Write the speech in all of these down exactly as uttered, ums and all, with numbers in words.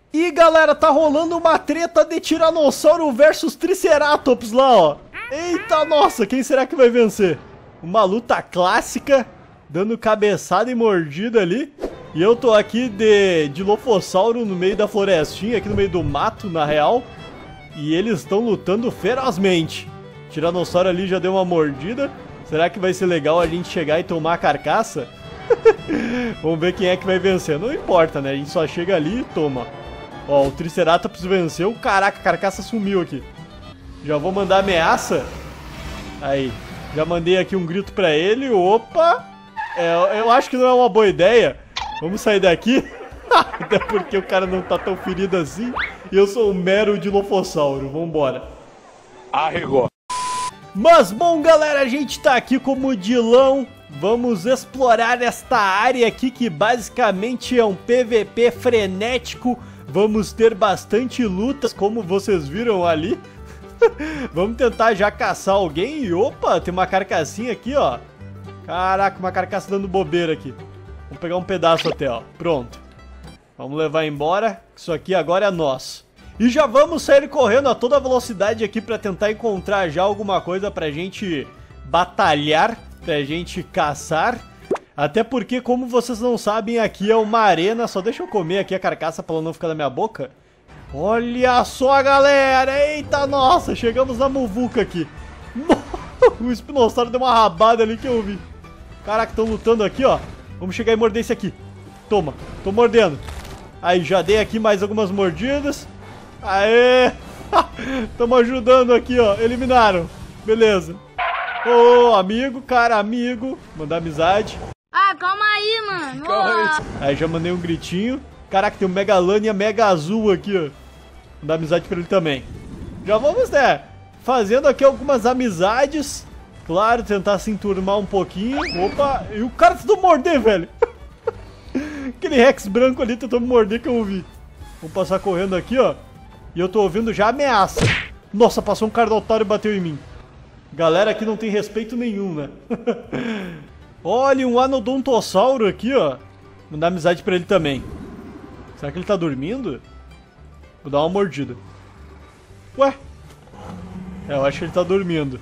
E galera, tá rolando uma treta de Tiranossauro versus Triceratops lá, ó. Eita, nossa, quem será que vai vencer? Uma luta clássica, dando cabeçada e mordida ali. E eu tô aqui de Dilophosauro no meio da florestinha, aqui no meio do mato, na real. E eles estão lutando ferozmente. Tiranossauro ali já deu uma mordida. Será que vai ser legal a gente chegar e tomar a carcaça? Vamos ver quem é que vai vencer. Não importa, né? A gente só chega ali e toma. Ó, o Triceratops venceu. Caraca, a carcaça sumiu aqui. Já vou mandar ameaça. Aí, já mandei aqui um grito pra ele. Opa! É, eu acho que não é uma boa ideia. Vamos sair daqui. Até porque o cara não tá tão ferido assim. E eu sou um mero Dilophosauro. Vambora. Arregou. Mas bom, galera, a gente tá aqui como Dilão. Vamos explorar esta área aqui que basicamente é um P V P frenético. Vamos ter bastante lutas, como vocês viram ali. Vamos tentar já caçar alguém. E opa, tem uma carcassinha aqui, ó. Caraca, uma carcaça dando bobeira aqui. Vamos pegar um pedaço até, ó. Pronto. Vamos levar embora. Isso aqui agora é nosso. E já vamos sair correndo a toda velocidade aqui pra tentar encontrar já alguma coisa pra gente batalhar, pra gente caçar. Até porque, como vocês não sabem, aqui é uma arena. Só deixa eu comer aqui a carcaça pra ela não ficar na minha boca. Olha só, galera. Eita, nossa. Chegamos na muvuca aqui. O espinossauro deu uma rabada ali que eu vi. Caraca, estão lutando aqui, ó. Vamos chegar e morder esse aqui. Toma, tô mordendo. Aí, já dei aqui mais algumas mordidas. Aê! Tamo ajudando aqui, ó. Eliminaram. Beleza. Ô, amigo, cara, amigo. Mandar amizade. Ah, calma aí, mano. Calma aí. Aí já mandei um gritinho. Caraca, tem um Megalania mega azul aqui, ó. Mandar amizade pra ele também. Já vamos, né? Fazendo aqui algumas amizades. Claro, tentar se enturmar um pouquinho. Opa, e o cara tentou morder, velho. Aquele Rex branco ali tentou me morder que eu ouvi. Vamos passar correndo aqui, ó. E eu tô ouvindo já ameaça. Nossa, passou um Carnotauro e bateu em mim. Galera aqui não tem respeito nenhum, né? Olha, um Anodontossauro aqui, ó. Vou dar amizade pra ele também. Será que ele tá dormindo? Vou dar uma mordida. Ué? É, eu acho que ele tá dormindo.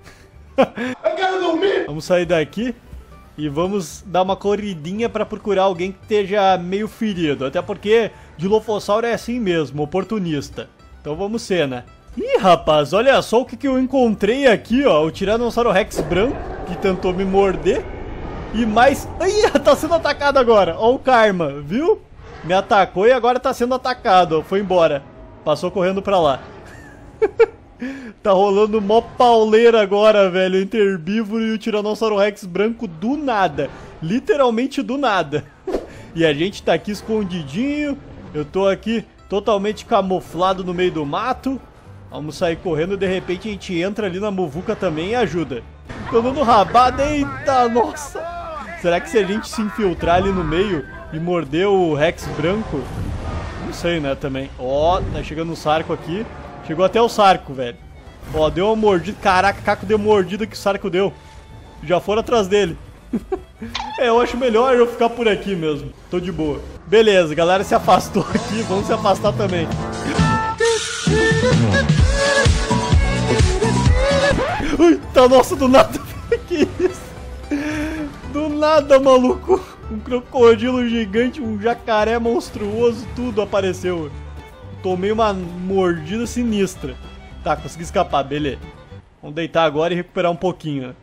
Eu quero dormir! Vamos sair daqui e vamos dar uma corridinha pra procurar alguém que esteja meio ferido. Até porque Dilophosauro é assim mesmo, oportunista. Então vamos ser, né? Ih, rapaz, olha só o que, que eu encontrei aqui, ó. O Tiranossauro Rex branco, que tentou me morder. E mais... Ih, tá sendo atacado agora. Ó o karma, viu? Me atacou e agora tá sendo atacado, ó. Foi embora. Passou correndo pra lá. Tá rolando mó pauleira agora, velho, entre o herbívoro e o Tiranossauro Rex branco do nada. Literalmente do nada. E a gente tá aqui escondidinho. Eu tô aqui totalmente camuflado no meio do mato. Vamos sair correndo e de repente a gente entra ali na muvuca também e ajuda. Tô dando rabada, eita, nossa. Será que se a gente se infiltrar ali no meio e morder o Rex branco? Não sei, né, também. Ó, tá chegando um Sarco aqui. Chegou até o Sarco, velho. Ó, deu uma mordida. Caraca, Caco deu mordida que o Sarco deu. Já foram atrás dele. É, eu acho melhor eu ficar por aqui mesmo. Tô de boa. Beleza, a galera se afastou aqui. Vamos se afastar também. Eita, nossa, do nada. Que isso? Do nada, maluco. Um crocodilo gigante, um jacaré monstruoso, tudo apareceu. Tomei uma mordida sinistra. Tá, consegui escapar, beleza. Vamos deitar agora e recuperar um pouquinho.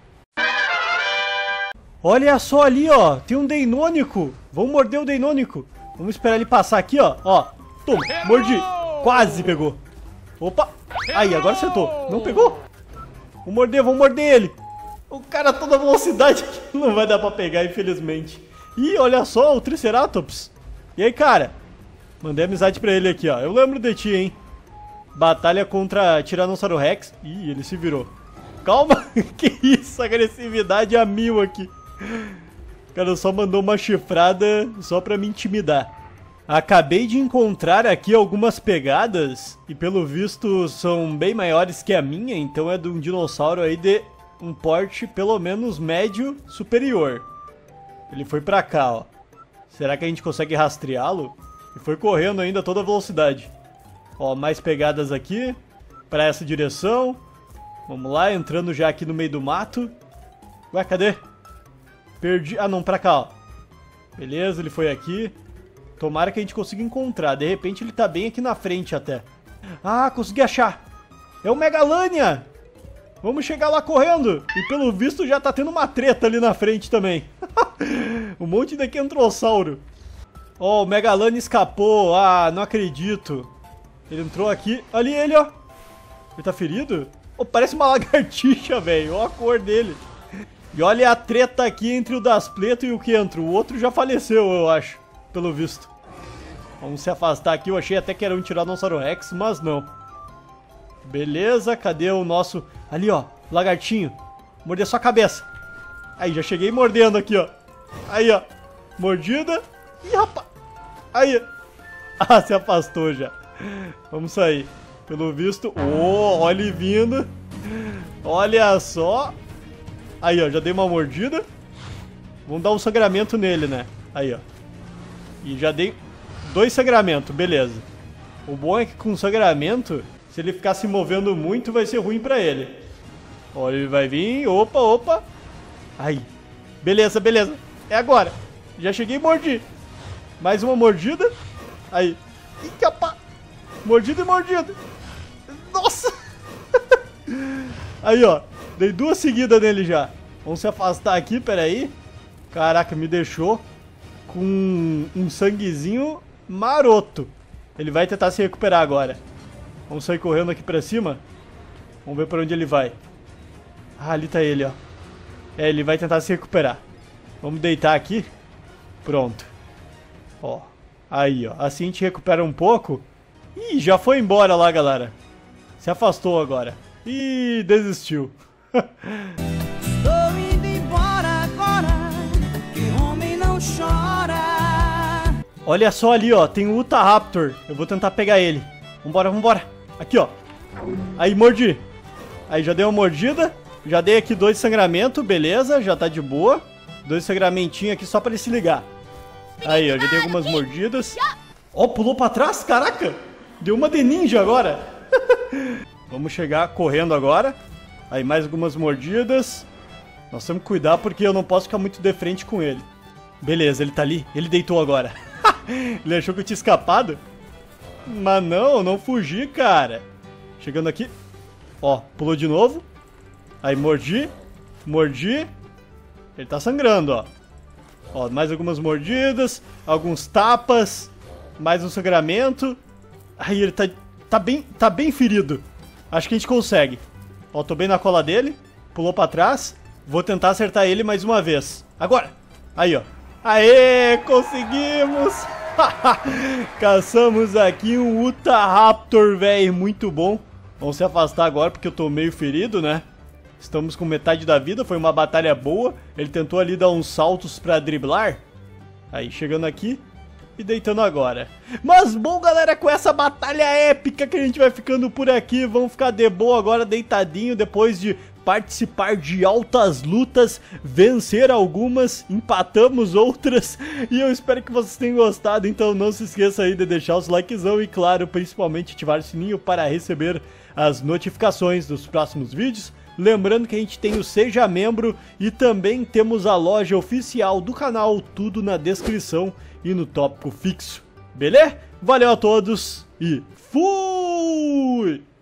Olha só ali, ó. Tem um Deinônico. Vamos morder o Deinônico. Vamos esperar ele passar aqui, ó. Ó, toma, mordi. Quase pegou. Opa. Aí, agora acertou. Não pegou? Vamos morder, vamos morder ele. O cara a toda velocidade aqui não vai dar pra pegar, infelizmente. Ih, olha só, o Triceratops. E aí, cara? Mandei amizade pra ele aqui, ó. Eu lembro de ti, hein? Batalha contra Tiranossauro Rex. Ih, ele se virou. Calma. Que isso, agressividade a mil aqui. O cara só mandou uma chifrada só pra me intimidar. Acabei de encontrar aqui algumas pegadas. E pelo visto são bem maiores que a minha. Então é de um dinossauro aí de um porte pelo menos médio superior. Ele foi pra cá, ó. Será que a gente consegue rastreá-lo? E foi correndo ainda a toda velocidade. Ó, mais pegadas aqui. Pra essa direção. Vamos lá, entrando já aqui no meio do mato. Ué, cadê? Perdi... Ah, não, pra cá, ó. Beleza, ele foi aqui. Tomara que a gente consiga encontrar. De repente ele tá bem aqui na frente até. Ah, consegui achar. É o Megalania. Vamos chegar lá correndo. E pelo visto já tá tendo uma treta ali na frente também. Um monte de Kentrossauro. Ó, oh, o Megalania escapou. Ah, não acredito. Ele entrou aqui. Ali ele, ó. Ele tá ferido? Oh, parece uma lagartixa, velho. Olha a cor dele. E olha a treta aqui entre o Daspleto e o Kentro. O outro já faleceu, eu acho. Pelo visto. Vamos se afastar aqui. Eu achei até que era um Tiranossauro Rex, mas não. Beleza, cadê o nosso... Ali, ó, lagartinho. Morder sua cabeça. Aí, já cheguei mordendo aqui, ó. Aí, ó. Mordida. Ih, rapaz. Aí. Ah, se afastou já. Vamos sair. Pelo visto... Oh, olha ele vindo. Olha só. Aí, ó, já dei uma mordida. Vamos dar um sangramento nele, né? Aí, ó. E já dei dois sangramentos, beleza. O bom é que com sangramento, se ele ficar se movendo muito, vai ser ruim pra ele. Ó, ele vai vir. Opa, opa. Aí. Beleza, beleza. É agora. Já cheguei e mordi. Mais uma mordida. Aí. Ih, capaz. Mordida e mordida. Nossa. Aí, ó. Dei duas seguidas nele já. Vamos se afastar aqui, peraí. Caraca, me deixou com um sanguezinho maroto. Ele vai tentar se recuperar agora. Vamos sair correndo aqui pra cima. Vamos ver pra onde ele vai. Ah, ali tá ele, ó. É, ele vai tentar se recuperar. Vamos deitar aqui. Pronto. Ó. Aí, ó. Assim a gente recupera um pouco. Ih, já foi embora lá, galera. Se afastou agora. Ih, desistiu. Estou indo embora agora, que homem não chora. Olha só ali, ó, tem o Utahraptor. Eu vou tentar pegar ele. Vambora, vambora. Aqui, ó. Aí, mordi. Aí, já dei uma mordida. Já dei aqui dois sangramentos, beleza, já tá de boa. Dois sangramentinhos aqui só pra ele se ligar. Aí, ó, já dei algumas mordidas. Ó, pulou pra trás, caraca. Deu uma de ninja agora. Vamos chegar correndo agora. Aí, mais algumas mordidas. Nós temos que cuidar porque eu não posso ficar muito de frente com ele. Beleza, ele tá ali. Ele deitou agora. Ele achou que eu tinha escapado. Mas não, não fugi, cara. Chegando aqui. Ó, pulou de novo. Aí, mordi. Mordi. Ele tá sangrando, ó. Ó, mais algumas mordidas. Alguns tapas. Mais um sangramento. Aí, ele tá, tá, bem, tá bem ferido. Acho que a gente consegue. Ó, tô bem na cola dele. Pulou pra trás. Vou tentar acertar ele mais uma vez. Agora. Aí, ó. Aê, conseguimos. Caçamos aqui um Utahraptor, velho. Muito bom. Vamos se afastar agora porque eu tô meio ferido, né? Estamos com metade da vida. Foi uma batalha boa. Ele tentou ali dar uns saltos pra driblar. Aí, chegando aqui. E deitando agora. Mas bom, galera, com essa batalha épica que a gente vai ficando por aqui. Vamos ficar de boa agora, deitadinho, depois de participar de altas lutas, vencer algumas, empatamos outras. E eu espero que vocês tenham gostado. Então não se esqueça aí de deixar o likezão e, claro, principalmente ativar o sininho para receber as notificações dos próximos vídeos. Lembrando que a gente tem o Seja Membro e também temos a loja oficial do canal, tudo na descrição e no tópico fixo. Beleza? Valeu a todos e fui!